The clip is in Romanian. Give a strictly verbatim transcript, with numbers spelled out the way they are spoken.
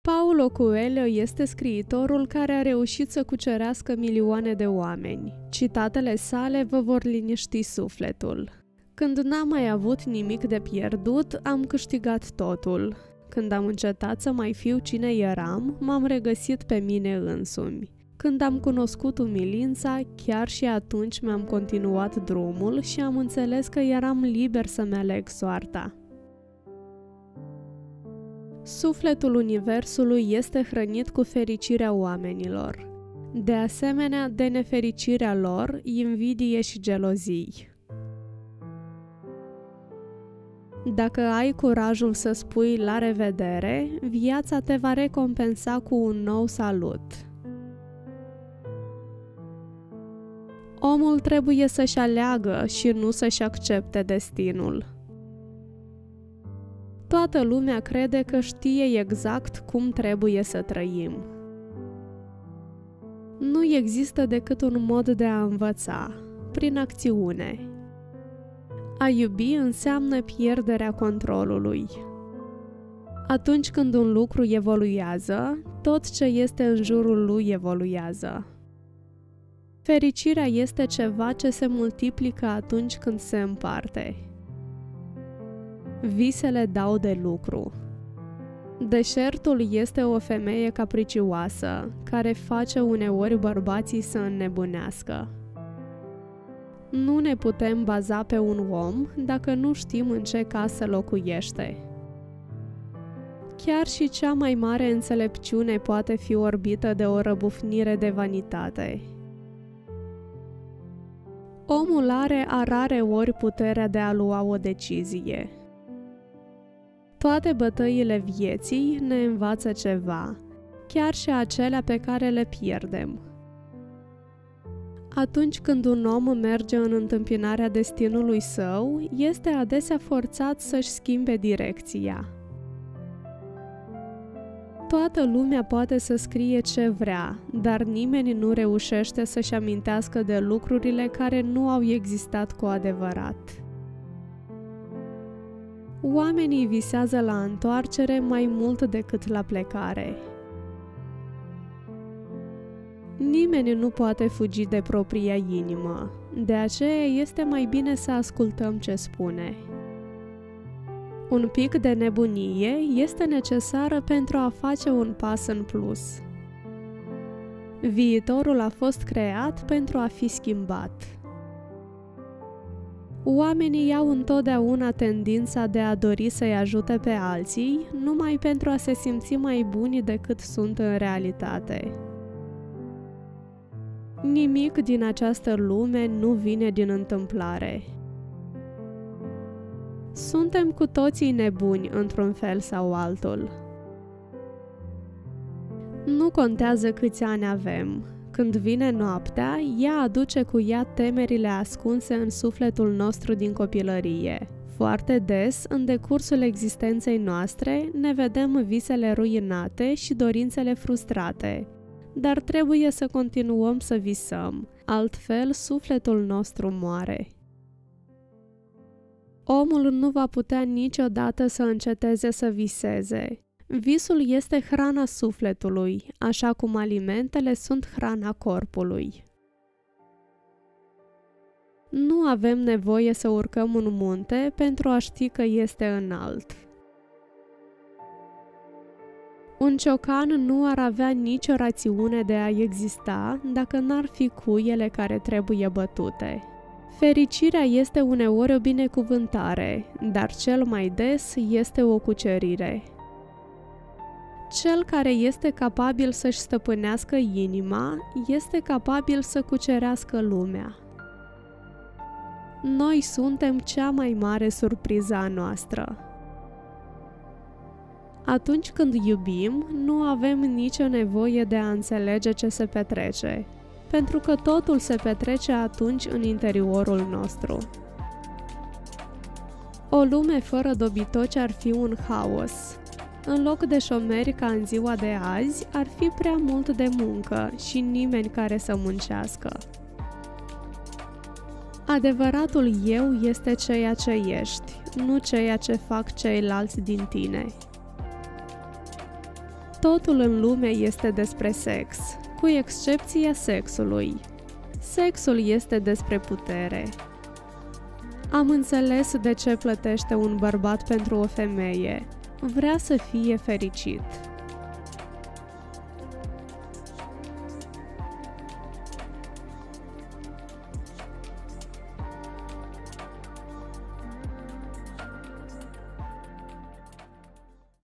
Paulo Coelho este scriitorul care a reușit să cucerească milioane de oameni. Citatele sale vă vor liniști sufletul. Când n-am mai avut nimic de pierdut, am câștigat totul. Când am încetat să mai fiu cine eram, m-am regăsit pe mine însumi. Când am cunoscut umilința, chiar și atunci mi-am continuat drumul și am înțeles că eram liber să-mi aleg soarta. Sufletul universului este hrănit cu fericirea oamenilor. De asemenea, de nefericirea lor, invidie și gelozii. Dacă ai curajul să spui la revedere, viața te va recompensa cu un nou salut. Omul trebuie să-și aleagă și nu să-și accepte destinul. Toată lumea crede că știe exact cum trebuie să trăim. Nu există decât un mod de a învăța, prin acțiune. A iubi înseamnă pierderea controlului. Atunci când un lucru evoluează, tot ce este în jurul lui evoluează. Fericirea este ceva ce se multiplică atunci când se împarte. Visele dau de lucru. Deșertul este o femeie capricioasă, care face uneori bărbații să înnebunească. Nu ne putem baza pe un om dacă nu știm în ce casă locuiește. Chiar și cea mai mare înțelepciune poate fi orbită de o răbufnire de vanitate. Omul are a rare ori puterea de a lua o decizie. Toate bătăile vieții ne învață ceva, chiar și acelea pe care le pierdem. Atunci când un om merge în întâmpinarea destinului său, este adesea forțat să-și schimbe direcția. Toată lumea poate să scrie ce vrea, dar nimeni nu reușește să-și amintească de lucrurile care nu au existat cu adevărat. Oamenii visează la întoarcere mai mult decât la plecare. Nimeni nu poate fugi de propria inimă, de aceea este mai bine să ascultăm ce spune. Un pic de nebunie este necesară pentru a face un pas în plus. Viitorul a fost creat pentru a fi schimbat. Oamenii au întotdeauna tendința de a dori să-i ajute pe alții, numai pentru a se simți mai buni decât sunt în realitate. Nimic din această lume nu vine din întâmplare. Suntem cu toții nebuni într-un fel sau altul. Nu contează câți ani avem. Când vine noaptea, ea aduce cu ea temerile ascunse în sufletul nostru din copilărie. Foarte des, în decursul existenței noastre, ne vedem visele ruinate și dorințele frustrate. Dar trebuie să continuăm să visăm, altfel sufletul nostru moare. Omul nu va putea niciodată să înceteze să viseze. Visul este hrana sufletului, așa cum alimentele sunt hrana corpului. Nu avem nevoie să urcăm un munte pentru a ști că este înalt. Un ciocan nu ar avea nicio rațiune de a exista dacă n-ar fi cuiele care trebuie bătute. Fericirea este uneori o binecuvântare, dar cel mai des este o cucerire. Cel care este capabil să-și stăpânească inima, este capabil să cucerească lumea. Noi suntem cea mai mare surpriză a noastră. Atunci când iubim, nu avem nicio nevoie de a înțelege ce se petrece, pentru că totul se petrece atunci în interiorul nostru. O lume fără dobitoci ar fi un haos. În loc de șomeri ca în ziua de azi, ar fi prea mult de muncă și nimeni care să muncească. Adevăratul eu este ceea ce ești, nu ceea ce fac ceilalți din tine. Totul în lume este despre sex, cu excepția sexului. Sexul este despre putere. Am înțeles de ce plătește un bărbat pentru o femeie. Vrea să fie fericit.